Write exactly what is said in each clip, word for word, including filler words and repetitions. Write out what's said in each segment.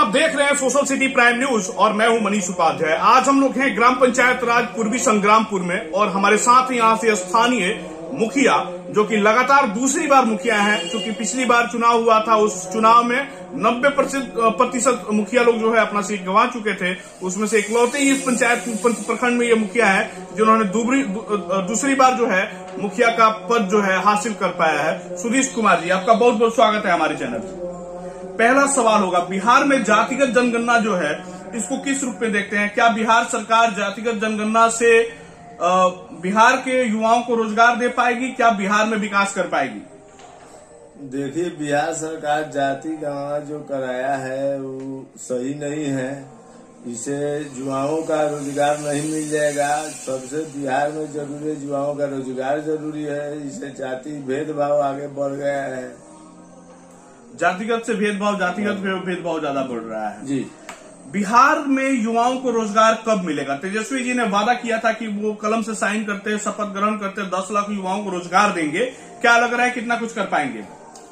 देख रहे हैं सोशल सिटी प्राइम न्यूज और मैं हूं मनीष उपाध्याय। आज हम लोग हैं ग्राम पंचायत राज पूर्वी संग्रामपुर में और हमारे साथ यहां से स्थानीय मुखिया जो कि लगातार दूसरी बार मुखिया हैं, क्योंकि पिछली बार चुनाव हुआ था उस चुनाव में नब्बे प्रतिशत मुखिया लोग जो है अपना सीट गंवा चुके थे। उसमें से इकलौते ही इस पंचायत प्रखंड में ये मुखिया है जिन्होंने दूसरी बार जो है मुखिया का पद जो है हासिल कर पाया है। सुधीश कुमार जी, आपका बहुत बहुत स्वागत है हमारे चैनल पर। पहला सवाल होगा, बिहार में जातिगत जनगणना जो है इसको किस रूप में देखते हैं? क्या बिहार सरकार जातिगत जनगणना से बिहार के युवाओं को रोजगार दे पाएगी? क्या बिहार में विकास कर पाएगी? देखिए, बिहार सरकार जाति गणना जो कराया है वो सही नहीं है। इसे युवाओं का रोजगार नहीं मिल जाएगा। सबसे बिहार में जरूरी युवाओं का रोजगार जरूरी है। इसे जाति भेदभाव आगे बढ़ गया है। जातिगत से भेदभाव जातिगत भेदभाव ज्यादा बढ़ रहा है जी। बिहार में युवाओं को रोजगार कब मिलेगा? तेजस्वी जी ने वादा किया था कि वो कलम से साइन करते शपथ ग्रहण करते दस लाख युवाओं को रोजगार देंगे। क्या लग रहा है कितना कुछ कर पाएंगे?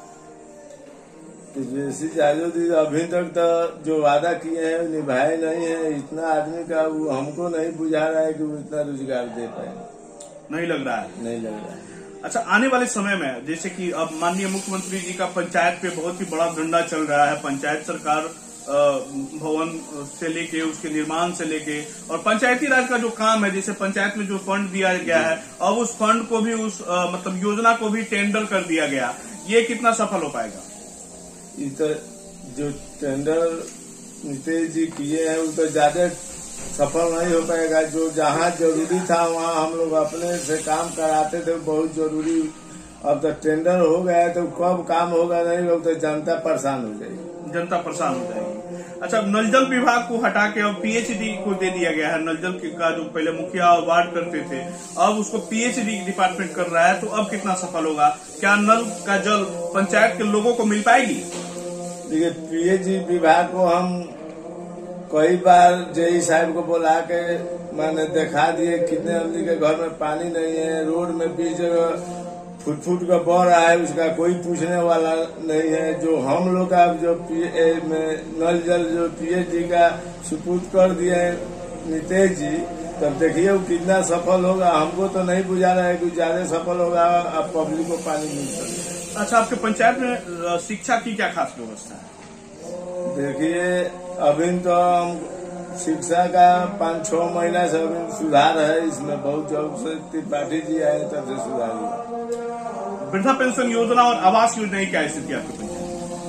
तेजस्वी यादव जी अभी तक तो जो वादा किए हैं निभाए नहीं है। इतना आदमी का वो हमको नहीं बुझा रहा है कि वो इतना रोजगार दे पाए। नहीं लग रहा है नहीं लग रहा है। अच्छा, आने वाले समय में जैसे कि अब माननीय मुख्यमंत्री जी का पंचायत पे बहुत ही बड़ा धंधा चल रहा है। पंचायत सरकार भवन से लेके उसके निर्माण से लेके और पंचायती राज का जो काम है, जैसे पंचायत में जो फंड दिया गया है अब उस फंड को भी उस आ, मतलब योजना को भी टेंडर कर दिया गया। ये कितना सफल हो पाएगा? ये तो जो टेंडर नीतीश जी किए हैं वो तो ज्यादा सफल नहीं हो पाएगा। जो जहाँ जरूरी था वहाँ हम लोग अपने से काम कराते थे, बहुत जरूरी। अब तो टेंडर हो गया है तो कब काम होगा नहीं लोग तो जनता परेशान हो जाएगी। जनता परेशान हो जाएगी। अच्छा, नल जल विभाग को हटा के अब पीएचडी को दे दिया गया है। नल जल का जो पहले मुखिया वार्ड करते थे अब उसको पीएचडी डिपार्टमेंट कर रहा है। तो अब कितना सफल होगा? क्या नल का जल पंचायत के लोगों को मिल पाएगी? देखिए, पीएचडी विभाग को हम कई बार जेई साहब को बुला के मैंने दिखा दिए कितने आदमी के घर में पानी नहीं है। रोड में बीच जगह फुट फुट का बह रहा है, उसका कोई पूछने वाला नहीं है। जो हम लोग का जो में नल जल जो पीएचडी का सुपुर्द कर दिए नीतीश जी, तब देखिए वो कितना सफल होगा। हमको तो नहीं बुझा रहा है कि ज्यादा सफल होगा। अब पब्लिक को पानी मिल सकता है। अच्छा, आपके पंचायत में शिक्षा की क्या खास व्यवस्था है? देखिए, अभी तो हम शिक्षा का पाँच छह महीना से अभी सुधार है इसमें। बहुत जब से त्रिपाठी जी आए तब से सुधार हुआ। वृद्धा पेंशन योजना और आवास योजना की क्या स्थिति आपके पंचायत?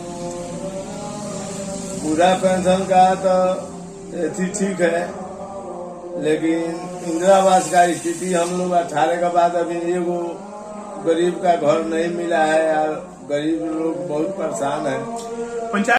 बूढ़ा पेंशन का तो अथी ठीक है, लेकिन इंदिरा आवास का स्थिति हम लोग अठारह के बाद अभी एगो गरीब का घर नहीं मिला है और गरीब लोग बहुत परेशान है। पंचायत